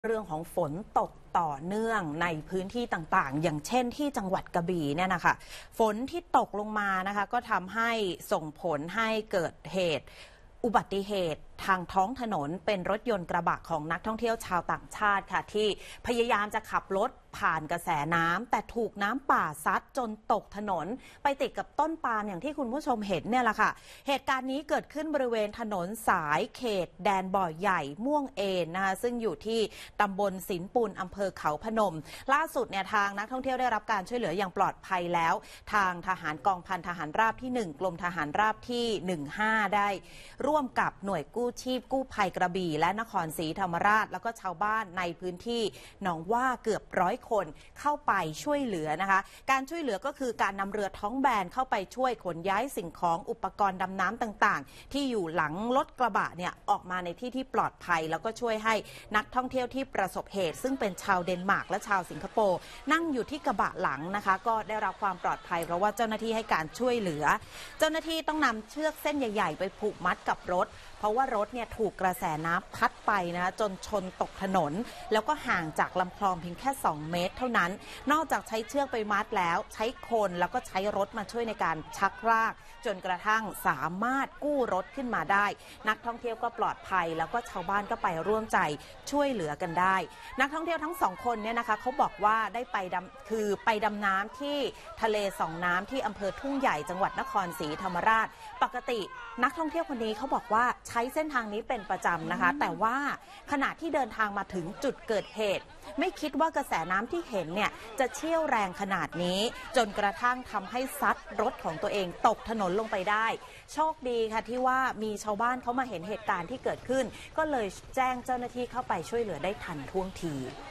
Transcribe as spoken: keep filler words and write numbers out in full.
เรื่องของฝนตกต่อเนื่องในพื้นที่ต่างๆอย่างเช่นที่จังหวัดกระบี่เนี่ยนะคะฝนที่ตกลงมานะคะก็ทำให้ส่งผลให้เกิดเหตุอุบัติเหตุทางท้องถนนเป็นรถยนต์กระบะของนักท่องเที่ยวชาวต่างชาติค่ะที่พยายามจะขับรถผ่านกระแสน้ำแต่ถูกน้ำป่าซัดจนตกถนนไปติดกับต้นปาล์มอย่างที่คุณผู้ชมเห็นเนี่ยแหละค่ะเหตุการณ์นี้เกิดขึ้นบริเวณถนนสายเขตแดนบ่อใหญ่ม่วงเอนนะคะซึ่งอยู่ที่ตำบลสินปุลอำเภอเขาพนมล่าสุดเนี่ยทางนักท่องเที่ยวได้รับการช่วยเหลืออย่างปลอดภัยแล้วทางทหารกองพันทหารราบที่หนึ่งกรมทหารราบที่หนึ่งห้าได้ร่วมกับหน่วยกู้ชีพกู้ภัยกระบี่และนครศรีธรรมราชแล้วก็ชาวบ้านในพื้นที่หนองว่าเกือบร้อยคนเข้าไปช่วยเหลือนะคะการช่วยเหลือก็คือการนำเรือท้องแบนเข้าไปช่วยขนย้ายสิ่งของอุปกรณ์ดำน้ำต่างๆที่อยู่หลังรถกระบะเนี่ยออกมาในที่ที่ปลอดภัยแล้วก็ช่วยให้นักท่องเที่ยวที่ประสบเหตุซึ่งเป็นชาวเดนมาร์กและชาวสิงคโปร์นั่งอยู่ที่กระบะหลังนะคะก็ได้รับความปลอดภัยเพราะว่าเจ้าหน้าที่ให้การช่วยเหลือเจ้าหน้าที่ต้องนำเชือกเส้นใหญ่ๆไปผูกมัดกับรถเพราะว่ารถเนี่ยถูกกระแสน้ำพัดไปนะจนชนตกถนนแล้วก็ห่างจากลำคลองเพียงแค่สองเมตรเท่านั้นนอกจากใช้เชือกไปมัดแล้วใช้คนแล้วก็ใช้รถมาช่วยในการชักรากจนกระทั่งสามารถกู้รถขึ้นมาได้นักท่องเที่ยวก็ปลอดภัยแล้วก็ชาวบ้านก็ไปร่วมใจช่วยเหลือกันได้นักท่องเที่ยวทั้งสองคนเนี่ยนะคะเขาบอกว่าได้ไปดำคือไปดำน้ำที่ทะเลสองน้ำที่อำเภอทุ่งใหญ่จังหวัดนครศรีธรรมราชปกตินักท่องเที่ยวคนนี้เขาบอกว่าใช้เส้นทางนี้เป็นประจำนะคะแต่ว่าขณะที่เดินทางมาถึงจุดเกิดเหตุไม่คิดว่ากระแสน้ำที่เห็นเนี่ยจะเชี่ยวแรงขนาดนี้จนกระทั่งทำให้ซัดรถของตัวเองตกถนนลงไปได้โชคดีค่ะที่ว่ามีชาวบ้านเขามาเห็นเหตุการณ์ที่เกิดขึ้นก็เลยแจ้งเจ้าหน้าที่เข้าไปช่วยเหลือได้ทันท่วงที